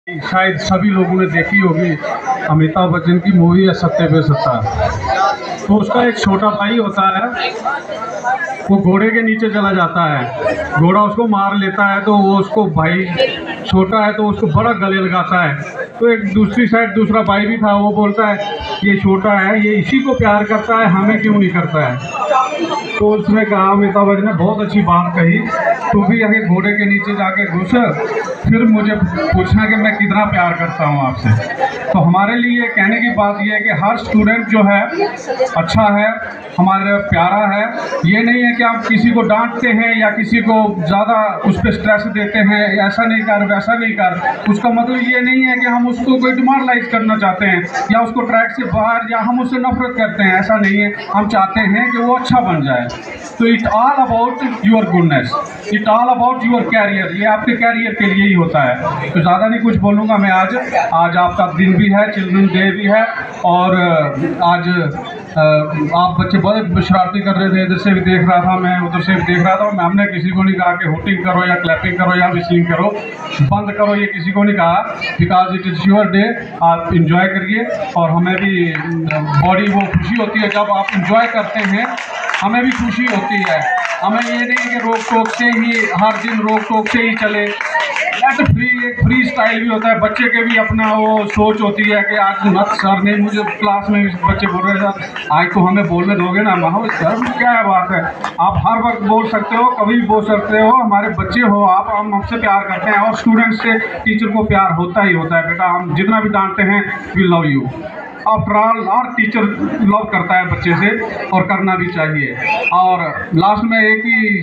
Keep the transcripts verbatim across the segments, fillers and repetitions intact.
शायद सभी लोगों ने देखी होगी अमिताभ बच्चन की मूवी है सत्ते पे सत्ता। तो उसका एक छोटा भाई होता है, वो घोड़े के नीचे चला जाता है, घोड़ा उसको मार लेता है तो वो उसको भाई छोटा है तो उसको बड़ा गले लगाता है। तो एक दूसरी साइड दूसरा भाई भी था, वो बोलता है ये छोटा है, ये इसी को प्यार करता है, हमें क्यों नहीं करता है। तो उसने कहा, अमिताभ बच्चन ने बहुत अच्छी बात कही, तू भी आगे घोड़े के नीचे जाके घुस, फिर मुझे पूछना कि मैं कितना प्यार करता हूँ आपसे। तो हमारे लिए कहने की बात यह है कि हर स्टूडेंट जो है अच्छा है, हमारे प्यारा है। ये नहीं है कि आप किसी को डांटते हैं या किसी को ज़्यादा उस पर स्ट्रेस देते हैं, ऐसा नहीं कर वैसा नहीं कर। उसका मतलब ये नहीं है कि हम उसको कोई डिमोरलाइज करना चाहते हैं या उसको ट्रैक से बाहर या हम उससे नफरत करते हैं, ऐसा नहीं है। हम चाहते हैं कि वो अच्छा बन जाए। तो it all about your goodness, it all about your career. ये आपके कैरियर के लिए ही होता है। तो ज़्यादा नहीं कुछ बोलूँगा मैं। आज आज आपका दिन भी है, चिल्ड्रन डे भी है, और आज आप बच्चे बहुत शरारती कर रहे थे, इधर से भी देख रहा था मैं, उधर से भी देख रहा था मैं। हमने किसी को नहीं कहा कि हुटिंग करो या क्लैपिंग करो या विस्लिंग करो, बंद करो, ये किसी को नहीं कहा। Because it is your day, आप इंजॉय करिए। और हमें भी बॉडी वो खुशी होती है जब आप इंजॉय करते हैं, हमें भी खुशी होती है। हमें ये नहीं कि रोक टोक से ही हर दिन रोक टोक से ही चले। ऐसे फ्री एक फ्री स्टाइल भी होता है, बच्चे के भी अपना वो सोच होती है कि आज मत सर नहीं, मुझे क्लास में बच्चे बोल रहे थे आज तो हमें बोलने दोगे ना। माहौल सर क्या है बात है, आप हर वक्त बोल सकते हो, कभी भी बोल सकते हो, हमारे बच्चे हो आप, हम हमसे प्यार करते हैं। और स्टूडेंट से टीचर को प्यार होता ही होता है। बेटा हम जितना भी डांटते हैं, we love you. After all हर टीचर लव करता है बच्चे से, और करना भी चाहिए। और लास्ट में एक ही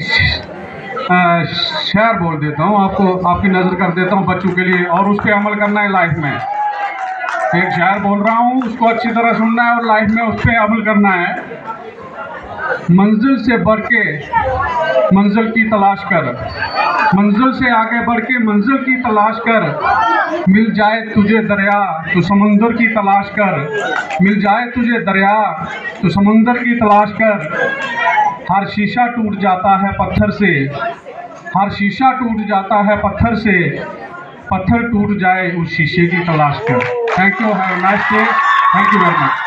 शेयर बोल देता हूँ आपको, आपकी नज़र कर देता हूँ बच्चों के लिए, और उस पर अमल करना है लाइफ में। एक शेयर बोल रहा हूँ, उसको अच्छी तरह सुनना है और लाइफ में उस पर अमल करना है। मंजिल से बढ़ के मंजिल की तलाश कर, मंजिल से आगे बढ़ के मंजिल की तलाश कर। मिल जाए तुझे दरिया तो समंदर की तलाश कर, मिल जाए तुझे दरिया तो समंदर की तलाश कर। हर शीशा टूट जाता है पत्थर से, हर शीशा टूट जाता है पत्थर से, पत्थर टूट जाए उस शीशे की तलाश कर। Thank you, have a nice day, thank you very much.